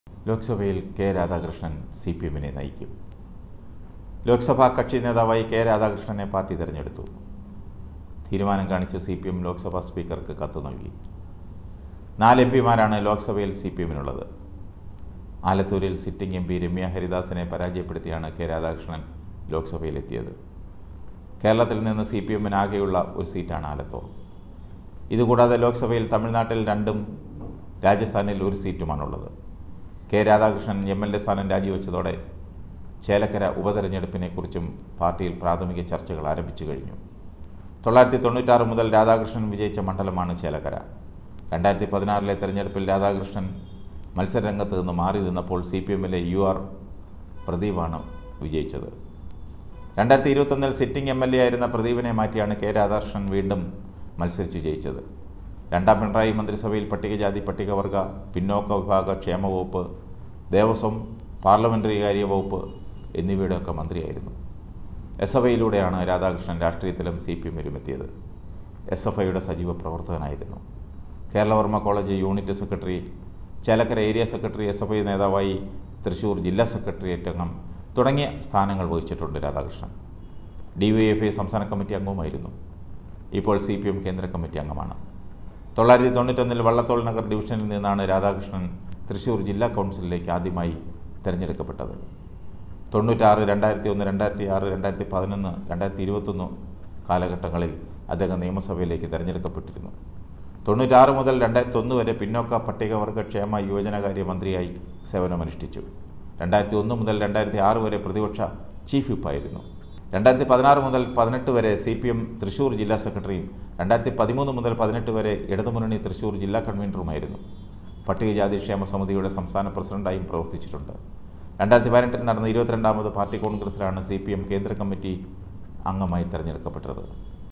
ലോക്സഭയിൽ കെ രാധാകൃഷ്ണൻ CPM-നെ നയിക്കും. ലോക്സഭാ കക്ഷി നേതാവായി കെ രാധാകൃഷ്ണനെ പാർട്ടി തിരഞ്ഞെടുത്തു. തീരുമാനം കാണിച്ച് CPM ലോക്സഭാ സ്പീക്കർക്ക് കത്ത് നൽകി. 4 MP-മാരാണ് ലോക്സഭയിൽ CPM-നുള്ളത്. ആലത്തൂരിൽ സിറ്റിംഗ് MP രമ്യ ഹരിദാസിനെ പരാജയപ്പെടുത്തിയാണ് കെ രാധാകൃഷ്ണൻ ലോക്സഭയിലെത്തിയത്. കേരളത്തിൽ നിന്ന് CPM-ന് ആകെയുള്ള ഒരു സീറ്റാണ് ആലത്തൂർ. ഇതുകൂടാതെ ലോക്സഭയിൽ തമിഴ്നാട്ടിൽ 2-ഉം രാജസ്ഥാനിൽ 1 സീറ്റുമാണുള്ളത്. കെ രാധാകൃഷ്ണൻ MLA സ്ഥാനം രാജിവെച്ചതോടെ ചേലക്കര ഉപതെരഞ്ഞെടുപ്പിനെക്കുറിച്ചും പാർട്ടിയിൽ പ്രാഥമിക ചർച്ചകൾ ആരംഭിച്ചു കഴിഞ്ഞു. 1996 മുതൽ രാധാകൃഷ്ണൻ വിജയിച്ച മണ്ഡലമാണ് ചേലക്കര. 2016-ലെ തെരഞ്ഞെടുപ്പിൽ രാധാകൃഷ്ണൻ മത്സരരംഗത്ത് നിന്ന് മാറി നിന്നപ്പോൾ CPM-ലെ UR പ്രദീപാണ് വിജയിച്ചത്. 2021-ൽ സിറ്റിംഗ് MLA ആയിരുന്ന പ്രദീപിനെ മാറ്റിയാണ് കെ രാധാകൃഷ്ണൻ വീണ്ടും മത്സരിച്ച് ജയിച്ചത്. 2ാം പിണറായി മന്ത്രിസഭയിൽ പട്ടികജാതി പട്ടികവർഗ പിന്നോക്ക വിഭാഗ ക്ഷേമ വകുപ്പ്, ദേവസ്വം, പാർലമെൻ്ററി കാര്യ വകുപ്പ് എന്നിവയുടെയൊക്കെ മന്ത്രിയായിരുന്നു. SFIയിലൂടെയാണ് രാധാകൃഷ്ണൻ രാഷ്ട്രീയത്തിലും CPM-ലും എത്തിയത്. SFIയുടെ സജീവ പ്രവർത്തകനായിരുന്നു. Keralavarma college unit secretary, Chelakkara area secretary, SFI നേതാവായി തൃശ്ശൂർ ജില്ലാ സെക്രട്ടേറിയറ്റ് അംഗം തുടങ്ങിയ സ്ഥാനങ്ങൾ വഹിച്ചിട്ടുണ്ട് രാധാകൃഷ്ണൻ. DYFI സംസ്ഥാന കമ്മിറ്റി അംഗവുമായിരുന്നു. ഇപ്പോൾ CPM കേന്ദ്ര കമ്മിറ്റി അംഗമാണ്. 1991-ൽ വള്ളത്തോൾ നഗർ ഡിവിഷനിൽ നിന്നാണ് രാധാകൃഷ്ണൻ തൃശ്ശൂർ ജില്ലാ കൗൺസിലിലേക്ക് ആദ്യമായി തിരഞ്ഞെടുക്കപ്പെട്ടത്. 96, 2001, 2006, 2011, 2021 കാലഘട്ടങ്ങളിൽ അദ്ദേഹം നിയമസഭയിലേക്ക് തിരഞ്ഞെടുക്കപ്പെട്ടിരുന്നു. 96 മുതൽ 2001 വരെ പിന്നോക്ക പട്ടികവർഗ ക്ഷേമ യുവജനകാര്യ മന്ത്രിയായി സേവനമനുഷ്ഠിച്ചു. 2001 മുതൽ 2006 വരെ പ്രതിപക്ഷ ചീഫ് വിപ്പായിരുന്നു. 2016 മുതൽ 18 വരെ CPM തൃശ്ശൂർ ജില്ലാ സെക്രട്ടറിയും 2013 മുതൽ 18 വരെ ഇടതുമുന്നണി തൃശ്ശൂർ ജില്ലാ കൺവീനറുമായിരുന്നു. പട്ടികജാതി ക്ഷേമ സമിതിയുടെ സംസ്ഥാന പ്രസിഡന്റായും പ്രവർത്തിച്ചിട്ടുണ്ട്. 2018-ൽ നടന്ന 22ാമത് പാർട്ടി കോൺഗ്രസിലാണ് CPM കേന്ദ്ര കമ്മിറ്റി അംഗമായി തിരഞ്ഞെടുക്കപ്പെട്ടത്.